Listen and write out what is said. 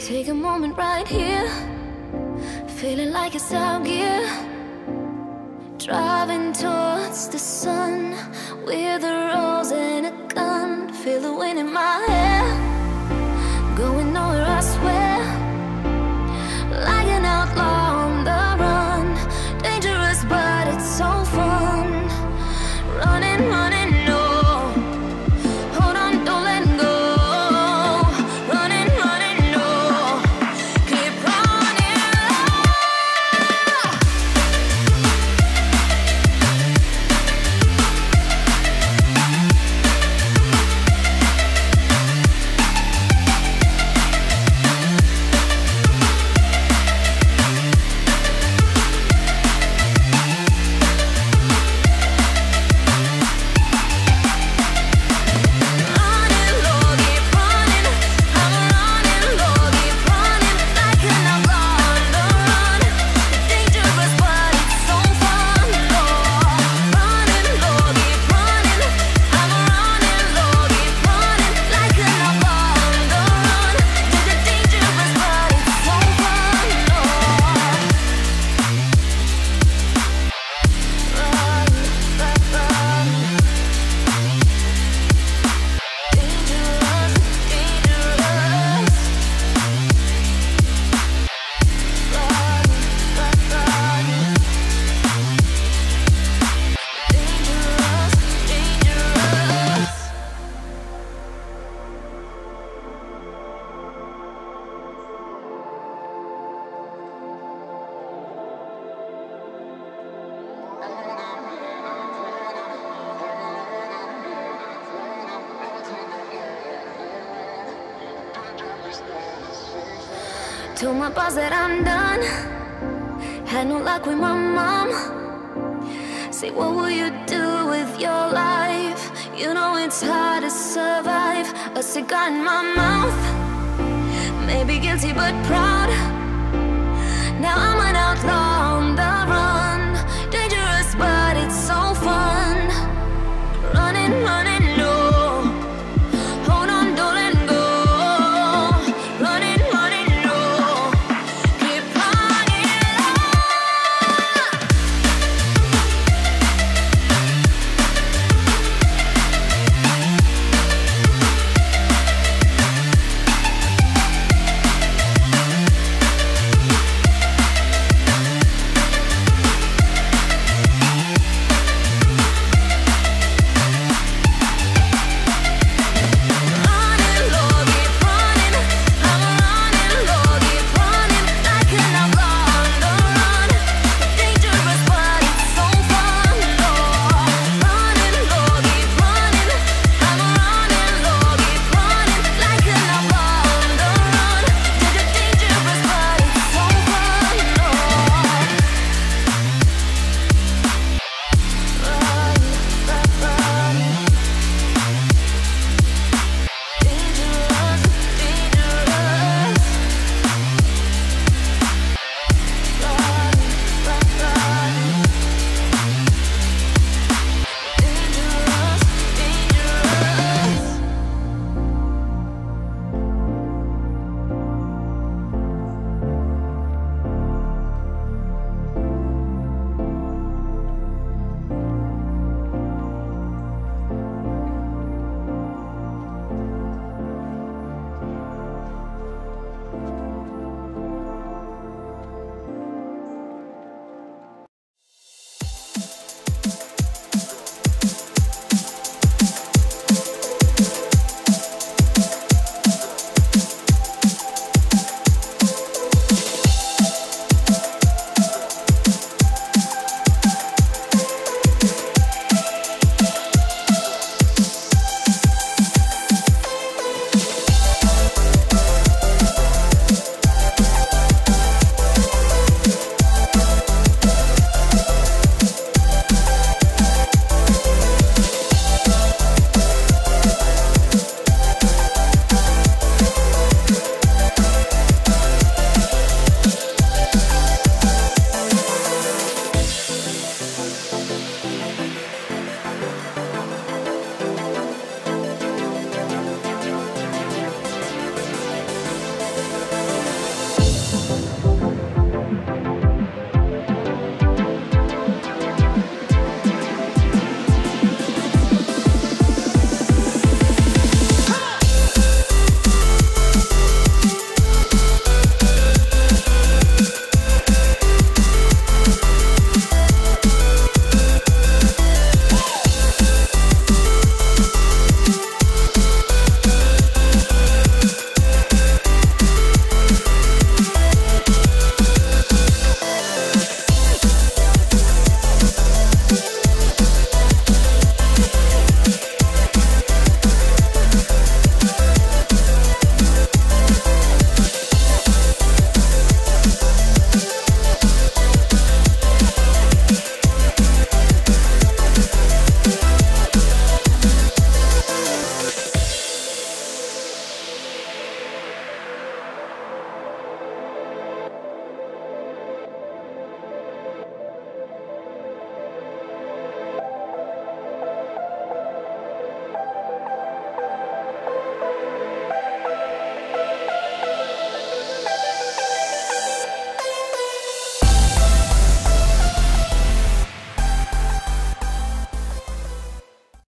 Take a moment right here, feeling like it's out gear. Driving towards the sun with a rose and a gun. Feel the wind in my hair, going nowhere I swear. Like an outlaw on the run, dangerous but it's so fun. Running, running, no, hold on, don't let go. Running, running, no, keep running. Told my boss that I'm done. Had no luck with my mom. Say, what will you do with your life? You know it's hard to survive. A cigar in my mouth, maybe guilty but proud. Now I'm an outlaw.